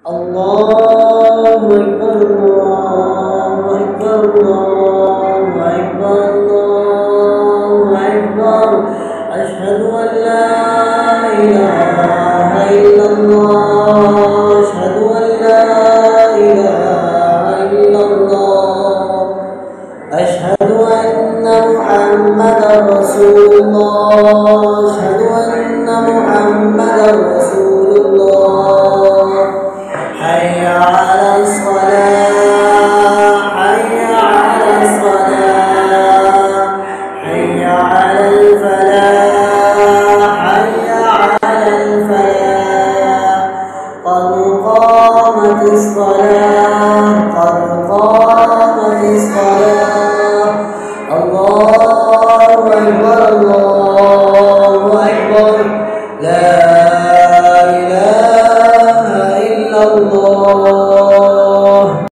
الله أكبر الله أكبر الله أكبر الله أكبر أشهد أن لا إله إلا الله أشهد أن لا إله إلا الله أشهد أن محمدا رسول الله أشهد أن محمدا رسول الله حي على الصلاة حي على الصلاة حي على الفلاح حي على الفلاح قد قامت الصلاة قد قامت الصلاة الله أكبر الله أكبر لا إله إلا الله